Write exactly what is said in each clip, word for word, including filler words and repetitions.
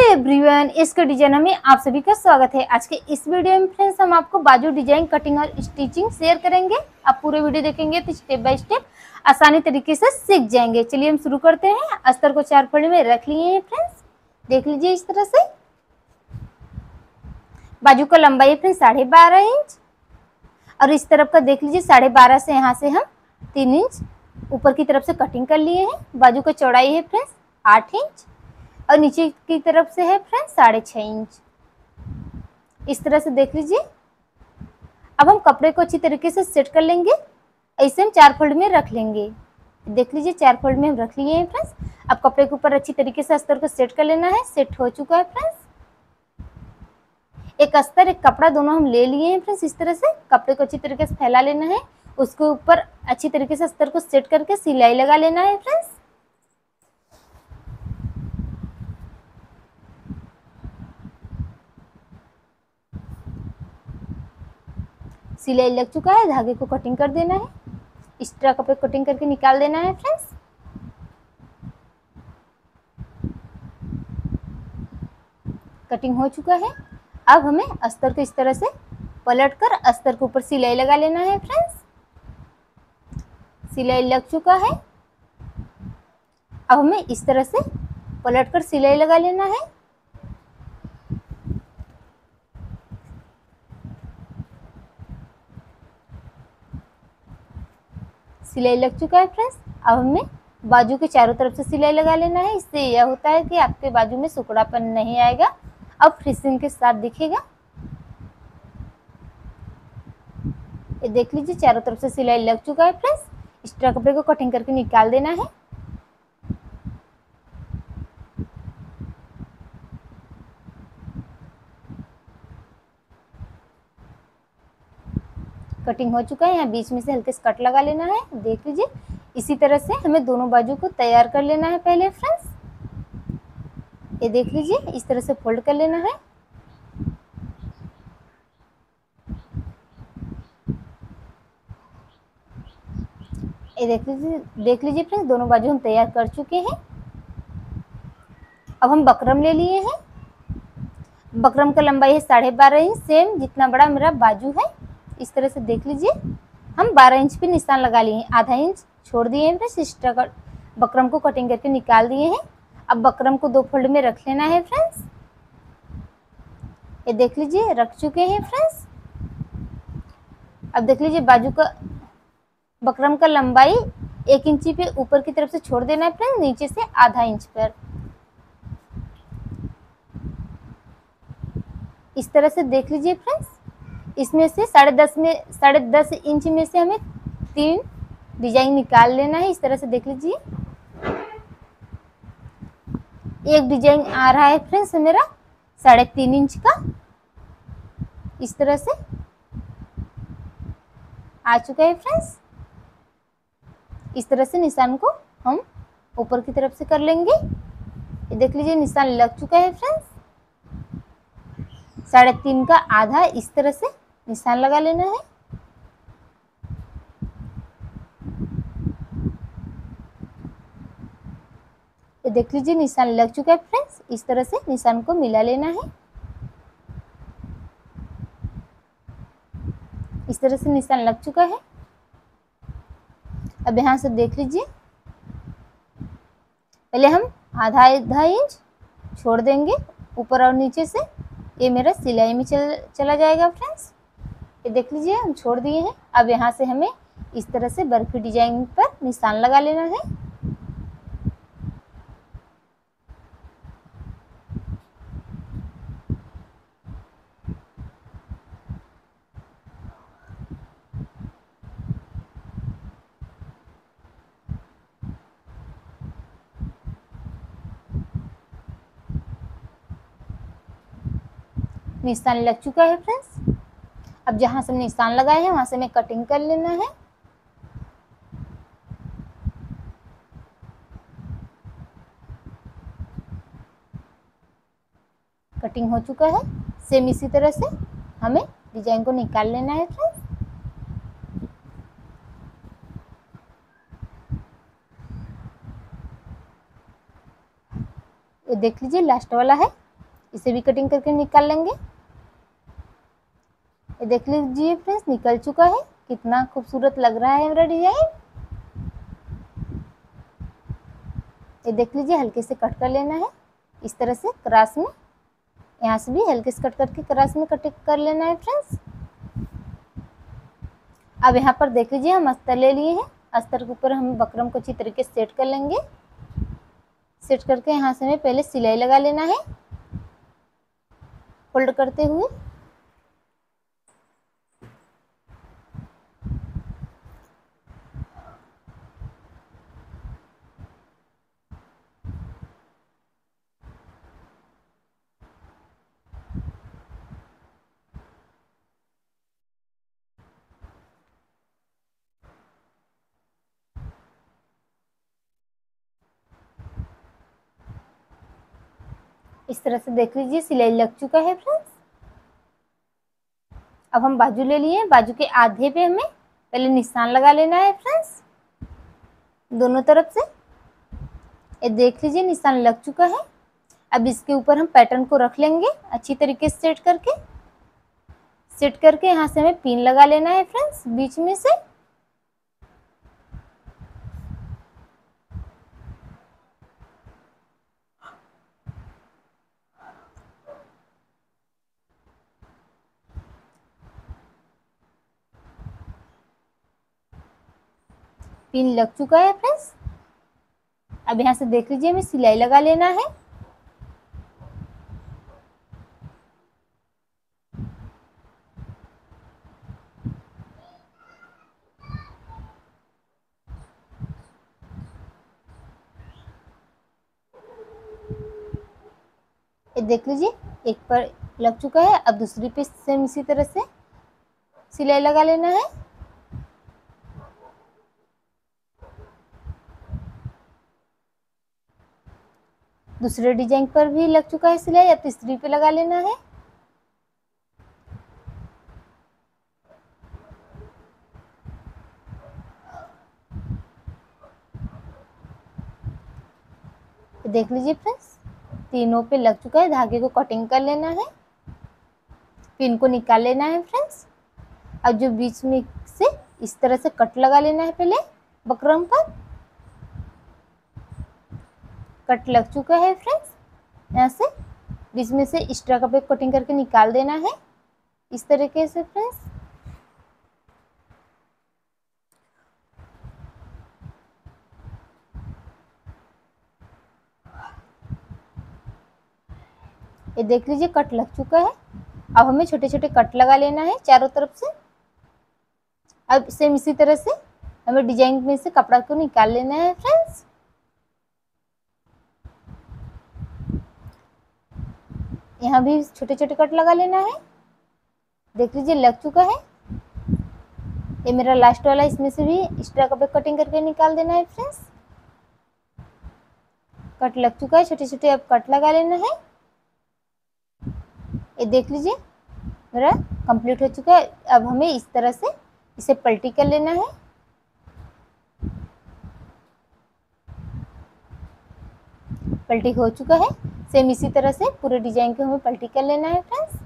Everyone, इसके designer में आप सभी का स्वागत है। आज के इस वीडियो में फ्रेंड्स हम आपको बाजू डिजाइन, कटिंग और स्टिचिंग शेयर करेंगे। आप पूरे वीडियो देखेंगे तो स्टेप बाय स्टेप आसानी तरीके से सीख जाएंगे। चलिए हम शुरू करते हैं। अस्तर को चार फोल्ड में रख लिए हैं फ्रेंड्स, देख लीजिए इस तरह से। बाजू का लंबाई है फ्रेंड्स साढ़े बारह इंच और इस तरफ का देख लीजिए साढ़े बारह से यहाँ से हम तीन इंच ऊपर की तरफ से कटिंग कर लिए हैं। बाजू का चौड़ाई है फ्रेंड्स आठ इंच और नीचे की तरफ से है फ्रेंड्स साढ़े छः इंच। इस तरह से देख लीजिए। अब हम कपड़े को अच्छी तरीके से सेट कर लेंगे। ऐसे हम चार फोल्ड में रख लेंगे। देख लीजिए चार फोल्ड में हम रख लिए हैं फ्रेंड्स। अब कपड़े के ऊपर अच्छी तरीके से अस्तर को सेट कर लेना है। सेट हो चुका है फ्रेंड्स। एक अस्तर एक कपड़ा दोनों हम ले लिए हैं फ्रेंड्स। इस तरह से कपड़े को अच्छी तरीके से फैला लेना है। उसके ऊपर अच्छी तरीके से अस्तर को सेट करके सिलाई लगा लेना है फ्रेंड्स। सिलाई लग चुका है। धागे को कटिंग कर देना है। एक्स्ट्रा कपड़े कटिंग करके निकाल देना है फ्रेंड्स। कटिंग हो चुका है। अब हमें अस्तर को इस तरह से पलटकर अस्तर के ऊपर सिलाई लगा लेना है फ्रेंड्स। सिलाई लग चुका है। अब हमें इस तरह से पलटकर सिलाई लगा लेना है। सिलाई लग चुका है फ्रेंड्स। अब हमें बाजू के चारों तरफ से सिलाई लगा लेना है। इससे यह होता है कि आपके बाजू में सुकड़ापन नहीं आएगा। अब फिनिशिंग के साथ दिखेगा। ये देख लीजिए चारों तरफ से सिलाई लग चुका है फ्रेंड्स। एक्स्ट्रा कपड़े को कटिंग करके निकाल देना है। कटिंग हो चुका है। यहाँ बीच में से हल्के से कट लगा लेना है। देख लीजिए इसी तरह से हमें दोनों बाजू को तैयार कर लेना है पहले फ्रेंड्स। ये देख लीजिए इस तरह से फोल्ड कर लेना है। ये देख लीजिए देख लीजिए फ्रेंड्स दोनों बाजू हम तैयार कर चुके हैं। अब हम बकरम ले लिए हैं। बकरम का लंबाई है साढ़े बारह इंच, सेम जितना बड़ा मेरा बाजू है। इस तरह से देख लीजिए हम बारह इंच पे निशान लगा लिए हैं। आधा इंच छोड़ दिए हैं फ्रेंड्स। एक्स्ट्रा बकरम को कटिंग करके निकाल दिए हैं। अब बकरम को दो फोल्ड में रख लेना है फ्रेंड्स। ये देख लीजिए रख चुके हैं फ्रेंड्स। अब देख लीजिए बाजू का बकरम का लंबाई एक इंची पे ऊपर की तरफ से छोड़ देना है फ्रेंड्स, नीचे से आधा इंच पर। इस तरह से देख लीजिए फ्रेंड्स। इसमें से साढ़े दस में साढ़े दस इंच में से हमें तीन डिजाइन निकाल लेना है। इस तरह से देख लीजिए एक डिजाइन आ रहा है फ्रेंड्स मेरा साढ़े तीन इंच का। इस तरह से आ चुका है फ्रेंड्स। इस तरह से निशान को हम ऊपर की तरफ से कर लेंगे। ये देख लीजिए निशान लग चुका है फ्रेंड्स। साढ़े तीन का आधा इस तरह से निशान लगा लेना है। ये देख लीजिए निशान लग चुका है फ्रेंड्स। इस तरह से निशान को मिला लेना है। इस तरह से निशान लग चुका है। अब यहाँ से देख लीजिए पहले हम आधा आधा इंच छोड़ देंगे ऊपर और नीचे से। ये मेरा सिलाई में चल चला जाएगा फ्रेंड्स। ये देख लीजिए हम छोड़ दिए हैं। अब यहाँ से हमें इस तरह से बर्फी डिजाइन पर निशान लगा लेना है। निशान लग चुका है फ्रेंड्स। अब जहां से निशान लगाए हैं वहां से हमें कटिंग कर लेना है। कटिंग हो चुका है। सेम इसी तरह से हमें डिजाइन को निकाल लेना है फ्रेंड्स। ये देख लीजिए लास्ट वाला है। इसे भी कटिंग करके निकाल लेंगे। ये देख लीजिए फ्रेंड्स, निकल चुका है। कितना खूबसूरत लग रहा है मेरा डिजाइन। ये देख लीजिए, हल्के से कट कर लेना है इस तरह से क्रॉस में। यहाँ से भी हल्के से कट करके क्रॉस में कट कर लेना है फ्रेंड्स। अब यहाँ पर देख लीजिए, हम अस्तर ले लिए हैं। अस्तर के ऊपर हम बकरम को अच्छी तरीके से सेट कर लेंगे। सेट करके यहाँ से हमें पहले सिलाई लगा लेना है फोल्ड करते हुए। इस तरह से देख लीजिए, सिलाई लग चुका है फ्रेंड्स। अब हम बाजू ले लिए, बाजू के आधे पे हमें पहले निशान लगा लेना है फ्रेंड्स, दोनों तरफ से। ये देख लीजिए, निशान लग चुका है। अब इसके ऊपर हम पैटर्न को रख लेंगे अच्छी तरीके से सेट करके। सेट करके यहाँ से हमें पिन लगा लेना है फ्रेंड्स, बीच में से। पिन लग चुका है फ्रेंड्स। अब यहाँ से देख लीजिए, हमें सिलाई लगा लेना है। ये देख लीजिए, एक पर लग चुका है। अब दूसरी पे सेम इसी तरह से सिलाई लगा लेना है। दूसरे डिजाइन पर भी लग चुका है सिलाई। अब तीसरी पे लगा लेना है। देख लीजिए फ्रेंड्स, तीनों पे लग चुका है। धागे को कटिंग कर लेना है, पिन को निकाल लेना है फ्रेंड्स। अब जो बीच में से इस तरह से कट लगा लेना है पहले बकरम पर। कट लग चुका है फ्रेंड्स। यहाँ से बीच में से एक्स्ट्रा का पे कटिंग करके निकाल देना है इस तरीके से फ्रेंड्स। ये देख लीजिए, कट लग चुका है। अब हमें छोटे छोटे कट लगा लेना है चारों तरफ से। अब सेम इसी तरह से हमें डिजाइन में से कपड़ा को निकाल लेना है फ्रेंड्स। यहाँ भी छोटे छोटे कट लगा लेना है। देख लीजिए, लग चुका है। ये मेरा लास्ट वाला, इसमें से भी एक्स्ट्रा का पे कटिंग करके निकाल देना है फ्रेंड्स। कट लग चुका है, छोटे छोटे अब कट लगा लेना है। ये देख लीजिए, मेरा कंप्लीट हो चुका है। अब हमें इस तरह से इसे पलटी कर लेना है। पलटी हो चुका है। सेम इसी तरह से पूरे डिजाइन को हमें पलटी कर लेना है फ्रेंड्स।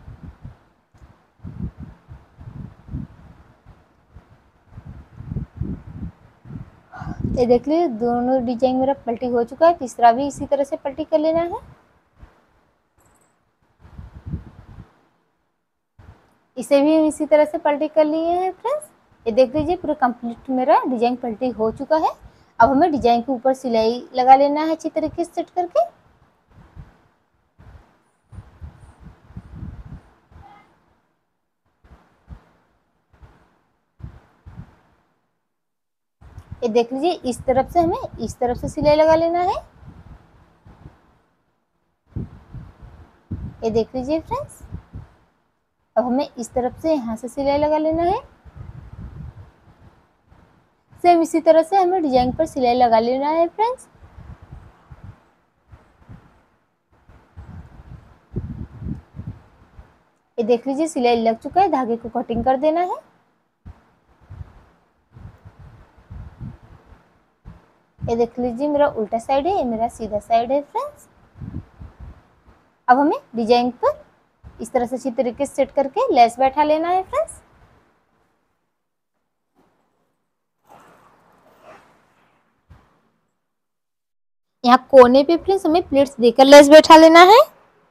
ये देख लीजिए, दोनों डिजाइन मेरा पलटी हो चुका है। तीसरा भी इसी तरह से पलटी कर लेना है। इसे भी हम इसी तरह से पलटी कर लिए हैं फ्रेंड्स। ये देख लीजिए, पूरा कंप्लीट मेरा डिजाइन पलटी हो चुका है। अब हमें डिजाइन के ऊपर सिलाई लगा लेना है अच्छी तरीके से सेट करके। ये देख लीजिए, इस तरफ से हमें इस तरफ से सिलाई लगा लेना है। ये देख लीजिए फ्रेंड्स, अब हमें इस तरफ से यहाँ से सिलाई लगा लेना है। सेम इसी तरह से हमें डिजाइन पर सिलाई लगा लेना है फ्रेंड्स। ये देख लीजिए, सिलाई लग चुका है। धागे को कटिंग कर देना है। ये देख लीजिए, मेरा उल्टा साइड है, ये मेरा सीधा साइड है फ्रेंड्स। अब हमें डिजाइन पर इस तरह से अच्छी तरीके से सेट करके लेस बैठा लेना है फ्रेंड्स। यहाँ कोने पे फ्रेंड्स हमें प्लेट्स देकर लेस बैठा लेना है।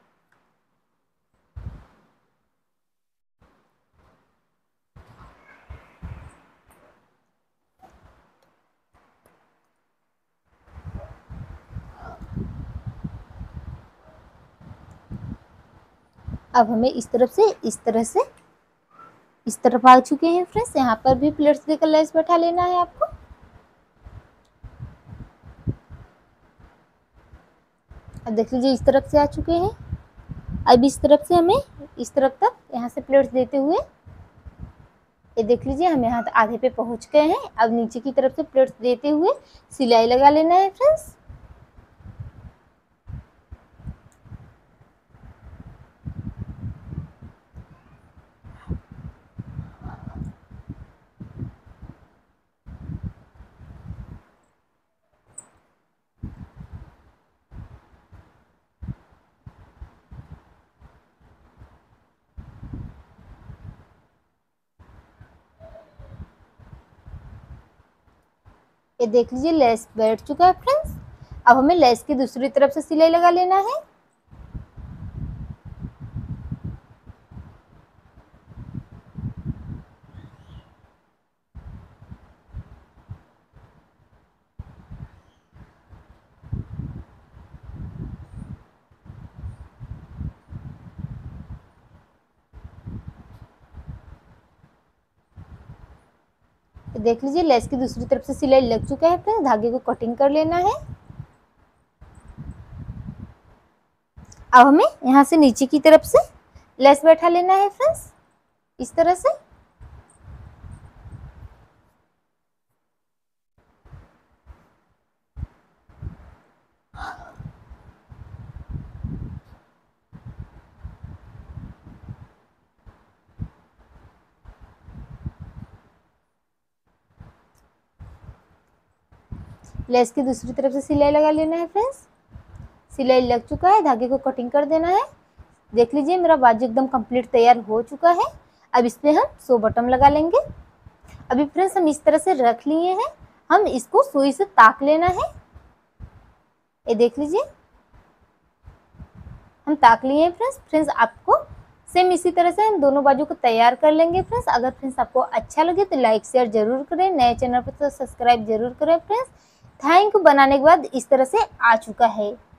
अब हमें इस तरफ से इस तरह से इस तरफ आ चुके हैं फ्रेंड्स। यहाँ पर भी प्लेट्स देकर लेस बैठा लेना है आपको। अब देख लीजिए इस तरफ से आ चुके हैं। अब इस तरफ से हमें इस तरफ तक यहाँ से प्लेट्स देते हुए, ये देख लीजिए हम यहाँ आधे पे पहुँच गए हैं। अब नीचे की तरफ से प्लेट्स देते हुए सिलाई लगा लेना है फ्रेंड्स। ये देख लीजिए लेस बैठ चुका है फ्रेंड्स। अब हमें लेस की दूसरी तरफ से सिलाई लगा लेना है। देख लीजिए लेस की दूसरी तरफ से सिलाई लग चुका है फ्रेंड्स। धागे को कटिंग कर लेना है। अब हमें यहाँ से नीचे की तरफ से लेस बैठा लेना है फ्रेंड्स, इस तरह से। लेस की दूसरी तरफ से सिलाई लगा लेना है फ्रेंड्स। सिलाई लग चुका है, धागे को कटिंग कर देना है। देख लीजिए मेरा बाजू एकदम कंप्लीट तैयार हो चुका है। अब इसमें हम सौ बटन लगा लेंगे। अभी फ्रेंड्स हम इस तरह से रख लिए हैं। हम इसको सुई से ताक लेना है। ये देख लीजिए हम ताक लिए हैं फ्रेंड्स। फ्रेंड्स आपको सेम इसी तरह से हम दोनों बाजू को तैयार कर लेंगे फ्रेंड्स। अगर फ्रेंड्स आपको अच्छा लगे तो लाइक शेयर जरूर करें, नए चैनल पर तो सब्सक्राइब जरूर करें फ्रेंड्स। Thank you. बनाने के बाद इस तरह से आ चुका है।